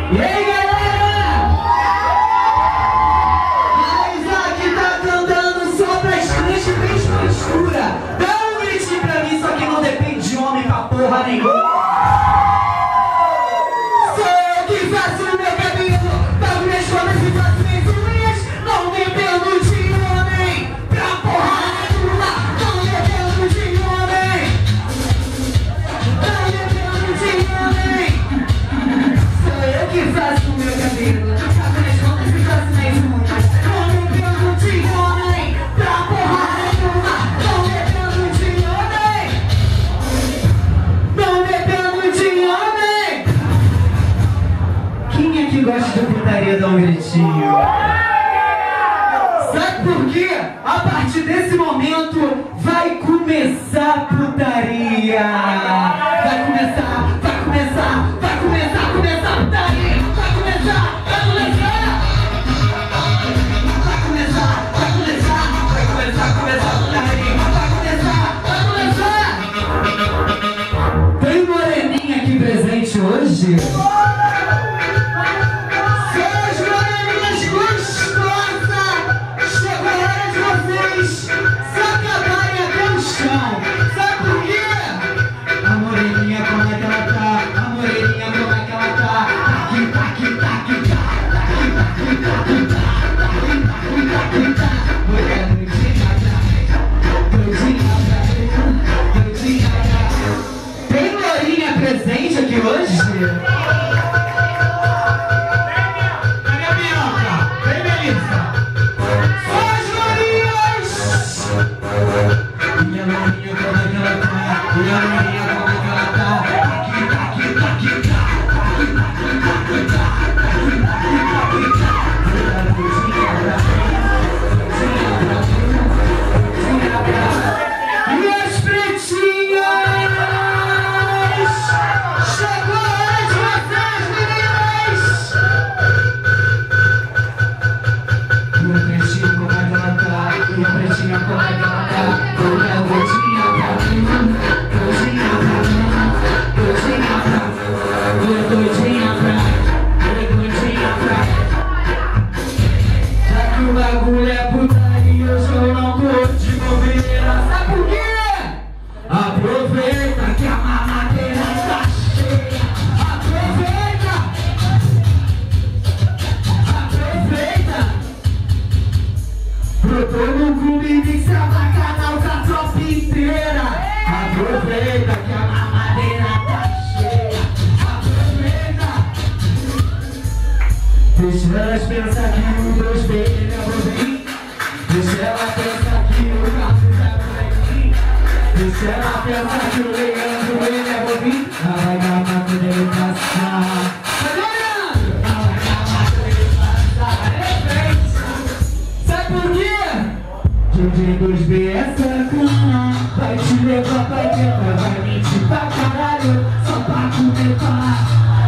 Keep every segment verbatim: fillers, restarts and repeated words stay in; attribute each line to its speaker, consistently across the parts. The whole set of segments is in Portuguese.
Speaker 1: E aí, galera? Maysa que tá cantando só pra crentes bem frescura. Dá um gritinho pra mim, só que não depende de homem pra porra nenhuma. Sou eu que faço o meu cabelo, pago minhas contas e faço minhas unhas. Não dependo de homem pra porra nenhuma. Não dependo de homem. Não dependo de homem. Sou eu que faço o meu cabelo, pago minhas contas e faço minhas unhas. Não dependo de homem pra porra nenhuma. Não dependo de homem. Não dependo de homem. Quem é que gosta de putaria? Dá um gritinho. Sabe por quê? A partir desse momento vai começar a putaria. Vai começar, vai começar, vai começar, começar a putaria. Vai começar, vai começar. Vai começar, vai começar, vai começar, começar a putaria. Vai começar, vai começar. Tem moreninha aqui presente hoje? Presente aqui hoje? Cadê a minhoca? Vem, Melissa! Só as lourinhas! E a lourinha como é que ela tá? E a lourinha como é que ela tá? Aqui, tá, aqui, tá, aqui, tá. Aqui, tá, aqui, tá, aqui, tá. Aqui, tá, aqui, tá, aqui, tá. E as pretinhas! Chegou a hora de vocês, meninas! E a pretinha como é que ela tá? E a pretinha como é que ela tá? E a pretinha pra mim, doidinha pra mim, doidinha pra mim, doidinha pra mim, doidinha pra mim. Já que o bagulho é putaria, hoje eu não tô de bobeira. Sabe por quê? Aproveita que a mamadeira está cheia. Aproveita. Aproveita. Brotou no clube e mix é bacanal com a tropa inteira. Aproveita que a mamadeira tá cheia. Aproveita. Deixa elas pensar que o dois B ele é bobinho. Deixa ela pensar que o Carlos é bobinho. Deixa ela pensar que o Leandro ele é bobinho. Ela vai gamar quando ele passar. Tá ganhando? Ela vai gamar quando ele passar. Repente. Sabe por quê? D J dois B é sacana. Vai te levar pra dentro. Vai mentir pra caralho. Só pra comentar.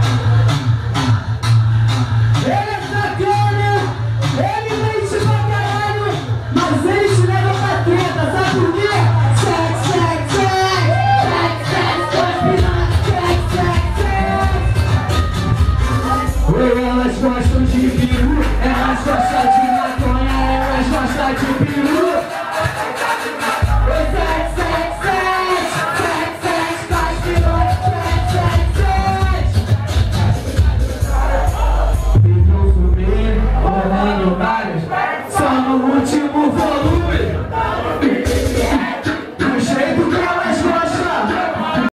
Speaker 1: Ele é sacana. Ele mente pra caralho. Mas ele te leva pra treta. Sabe por quê? Sex, sex, sex. Sex, sex, sex, sex, sex. Oi, elas gostam de peru. Elas gostam de maconha. Elas gostam de peru. Oi, sex, sex, sex. Sex, sex, faz peru. Sex, sex, sex. Então subir, rolando vários. Só no último